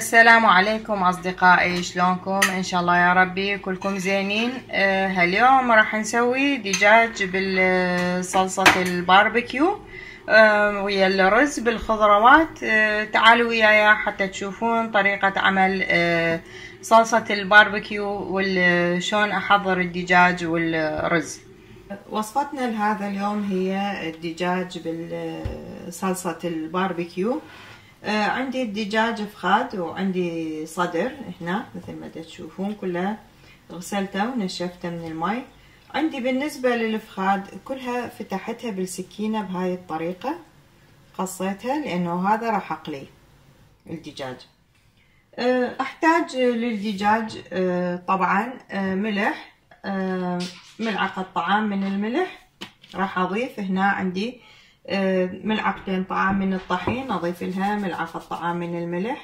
السلام عليكم أصدقائي، شلونكم؟ إن شاء الله يا ربي كلكم زينين. هاليوم راح نسوي دجاج بالصلصة الباربيكيو ويا الرز بالخضروات. تعالوا وياي حتى تشوفون طريقة عمل صلصة الباربيكيو وشون أحضر الدجاج والرز. وصفتنا لهذا اليوم هي الدجاج بالصلصة الباربيكيو. عندي الدجاج فخاد وعندي صدر هنا مثل ما تشوفون، كلها غسلته ونشفته من الماء. عندي بالنسبة للفخاد كلها فتحتها بالسكينة بهاي الطريقة، قصيتها لأنه هذا راح أقلي الدجاج. أحتاج للدجاج طبعا ملح، ملعقة طعام من الملح. راح أضيف هنا عندي ملعقتين طعام من الطحين، أضيف لها ملعقة طعام من الملح،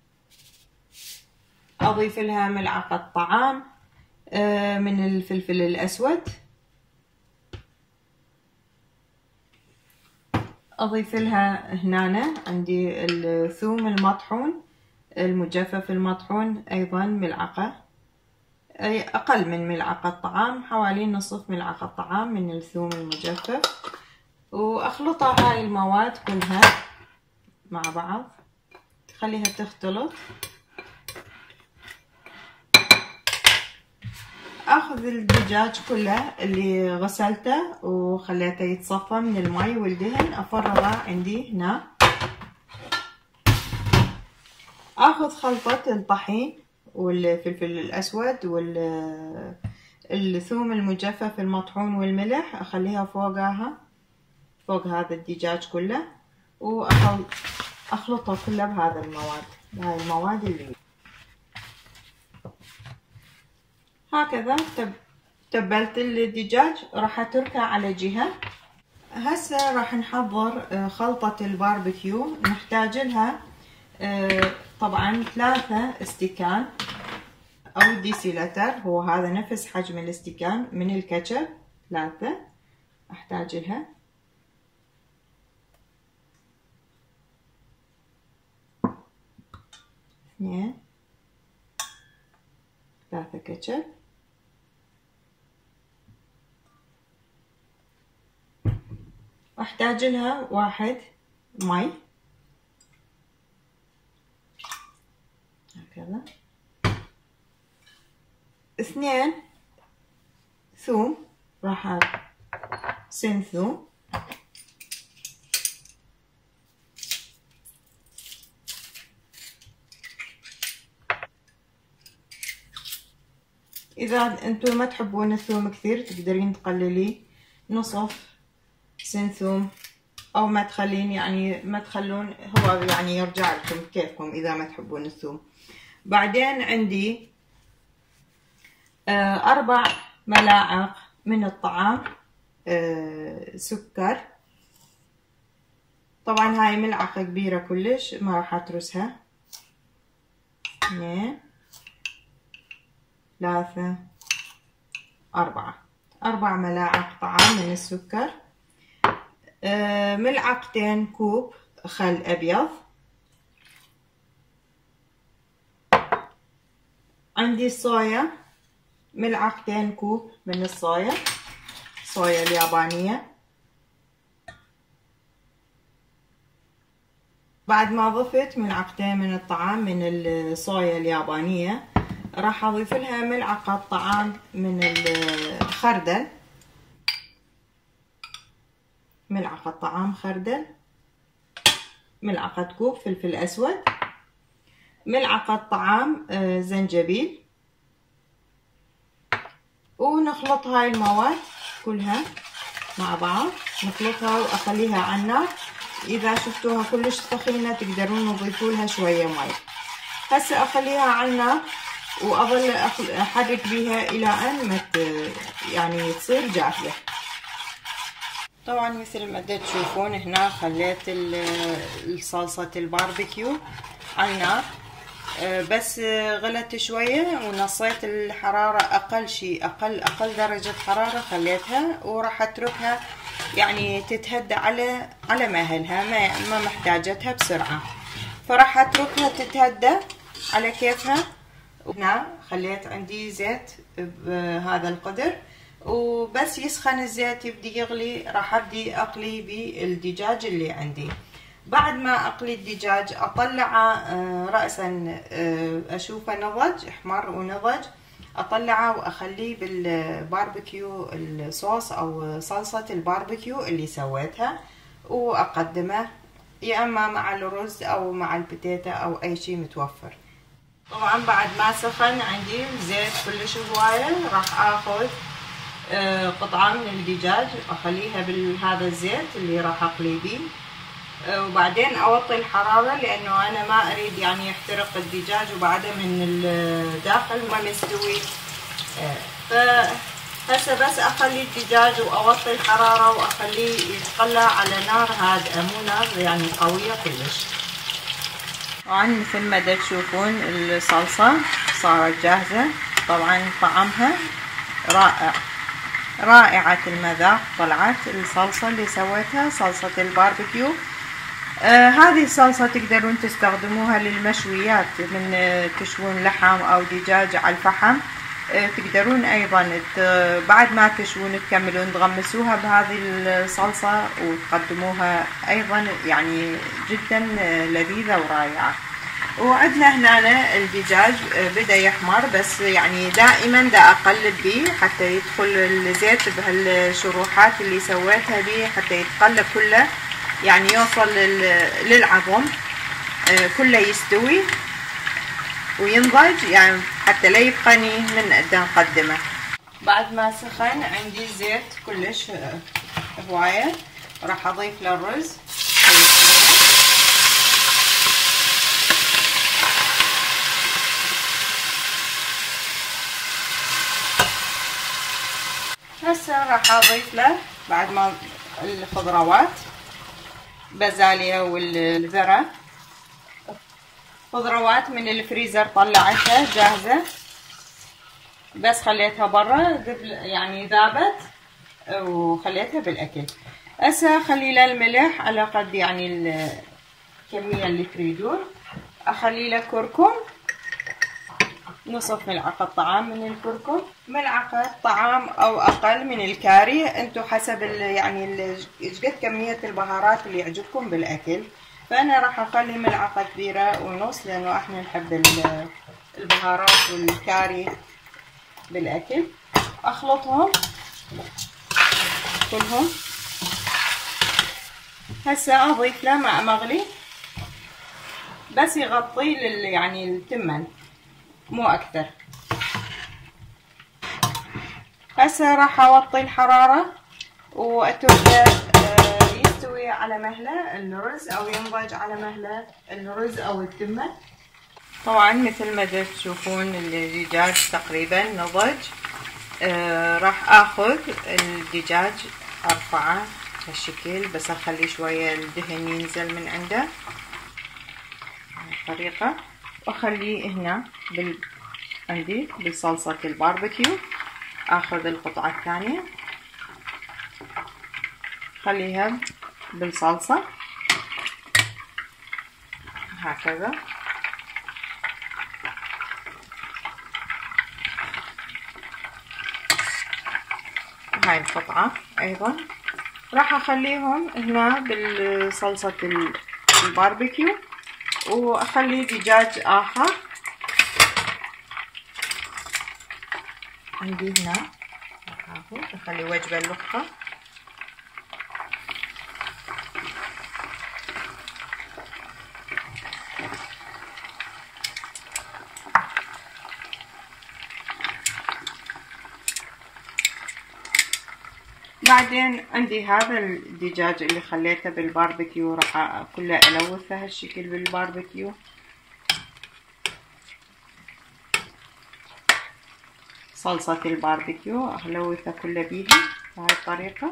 أضيف لها ملعقة طعام من الفلفل الأسود، أضيف لها هنا عندي الثوم المطحون المجفف المطحون أيضا ملعقة، أي أقل من ملعقة طعام، حوالي نصف ملعقة طعام من الثوم المجفف. واخلطها هاي المواد كلها مع بعض، خليها تختلط. اخذ الدجاج كله اللي غسلته وخليته يتصفى من الماء والدهن، افرغه عندي هنا. اخذ خلطة الطحين والفلفل الاسود والثوم المجفف المطحون والملح، اخليها فوق هذا الدجاج كله، واخلطه كله بهذا المواد، بهاي المواد اللي هكذا. تبلت الدجاج، راح اتركه على جهة. هسه راح نحضر خلطة الباربيكيو. نحتاج لها طبعا 3 استكان او ديسيلتر، هو هذا نفس حجم الاستكان من الكاتشب، 3 احتاج لها. 2 3 كاتشب، واحتاج لها 1 مي هكذا. 2 ثوم، راح سن ثوم. اذا انتم ما تحبون الثوم كثير تقدرين تقللي نصف سن ثوم، او ما تخلين يعني ما تخلون، هو يعني يرجع لكم كيفكم اذا ما تحبون الثوم. بعدين عندي 4 ملاعق من الطعام سكر. طبعا هاي ملعقة كبيرة كلش، ما راح اترسها. 2 3 4 ملاعق طعام من السكر. ملعقتين كوب خل أبيض. عندي الصويا، ملعقتين كوب من الصويا اليابانية. بعد ما ضفت ملعقتين من الطعام من الصويا اليابانية، راح اضيف لها ملعقة طعام من الخردل، ملعقة طعام خردل، ملعقة كوب فلفل اسود، ملعقة طعام زنجبيل. ونخلط هاي المواد كلها مع بعض، نخلطها واخليها على النار. اذا شفتوها كلش ثخينة تقدرون تضيفوا لها شوية مي. هسه اخليها على النار واظل احرك بيها الى ان ما يعني تصير جافة. طبعا مثل ما تشوفون هنا خليت الصلصة الباربيكيو على النار، بس غلت شوية ونصيت الحرارة اقل شيء، اقل درجة حرارة خليتها، وراح اتركها يعني تتهدى على مهلها، ما محتاجتها بسرعة، فراح اتركها تتهدى على كيفها. هنا خليت عندي زيت بهذا القدر، وبس يسخن الزيت يبدي يغلي راح ابدي اقلي بالدجاج اللي عندي. بعد ما اقلي الدجاج اطلعه رأسا اشوفه نضج احمر ونضج، اطلعه واخليه بالباربيكيو الصوص او صلصة الباربيكيو اللي سويتها، واقدمه يا اما مع الرز او مع البتيتا او اي شيء متوفر. طبعا بعد ما سخن عندي الزيت كلش هواية راح اخذ قطعة من الدجاج اخليها بهذا الزيت اللي راح اقلي بيه، وبعدين اوطي الحرارة لانه انا ما اريد يعني يحترق الدجاج وبعده من الداخل ما مستوي. فهسه بس اخلي الدجاج واوطي الحرارة واخليه يتقلى على نار هادئة مو نار يعني قوية كلش. طبعا مثل ما تشوفون الصلصة صارت جاهزة. طبعا طعمها رائع، رائعة المذاق. طلعت الصلصة اللي سويتها صلصة الباربيكيو. هذه الصلصة تقدرون تستخدموها للمشويات، من تشوون لحم او دجاج على الفحم. تقدرون ايضا بعد ما تشوون تكملون تغمسوها بهذه الصلصة وتقدموها ايضا، يعني جدا لذيذة ورائعة. وعندنا هنا الدجاج بدا يحمر، بس يعني دائما دا اقلب بيه حتى يدخل الزيت بهالشروحات اللي سويتها بيه، حتى يتقلب كله يعني يوصل للعظم كله يستوي وينضج، يعني حتى لا يبقى من قدام نقدمه. بعد ما سخن عندي الزيت كلش هواية راح اضيف له الرز. هسه راح اضيف له بعد ما الخضروات، بازاليا والذرة، خضروات من الفريزر طلعتها جاهزة بس خليتها برا يعني ذابت وخليتها بالاكل. هسه اخلي له الملح على قد يعني الكمية اللي تريدون. اخلي له كركم، نصف ملعقة طعام من الكركم، ملعقة طعام او اقل من الكاري، انتو حسب يعني ايش قد كمية البهارات اللي يعجبكم بالاكل. فانا راح اخلي ملعقة كبيرة ونص لانه احنا نحب البهارات والكاري بالاكل. اخلطهم كلهم. هسه اضيف له ماء مغلي بس يغطي يعني التمن مو اكثر. هسه راح اوطي الحرارة واتركه يستوي على مهله الرز او ينضج على مهله الرز او التمن. طبعا مثل ما تشوفون الدجاج تقريبا نضج. راح اخذ الدجاج ارفعه هالشكل، بس اخلي شوية الدهن ينزل من عنده بهالطريقة، واخليه هنا عندي بصلصة الباربيكيو. اخذ القطعة الثانية خليها بالصلصة هكذا. هاي القطعة ايضا راح اخليهم هنا بالصلصة الباربيكيو، واخلي دجاج اخر عندي هنا. اخلي وجبة اللقة. بعدين عندي هذا الدجاج اللي خليته بالباربيكيو راح كله الوثه هالشكل بالباربيكيو. صلصة الباربيكيو الوثه كله بيها بهاي الطريقة،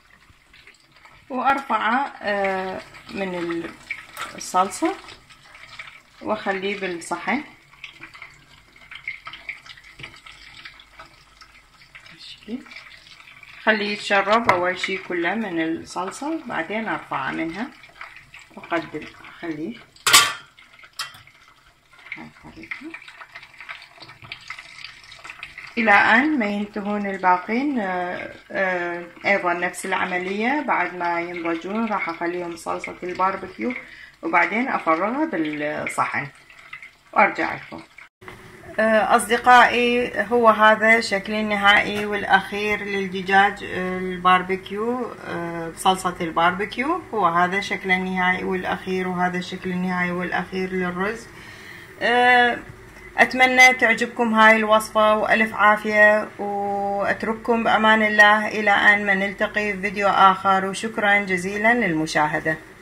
وارفعه من الصلصة واخليه بالصحن هالشكل. خليه يتشرب اول شي كله من الصلصة، بعدين ارفعه منها واقدم اخليه هاي الطريقة إلى أن ما ينتهون الباقين. أيضا نفس العملية، بعد ما ينضجون راح أخليهم صلصة الباربيكيو وبعدين أفرغها بالصحن وأرجع لكم. أصدقائي، هو هذا شكل النهائي والأخير للدجاج الباربيكيو بصلصة الباربيكيو. هو هذا شكل النهائي والأخير، وهذا الشكل النهائي والأخير للرز. أتمنى تعجبكم هاي الوصفة وألف عافية، وأترككم بأمان الله إلى أن نلتقي في فيديو آخر، وشكرا جزيلا للمشاهدة.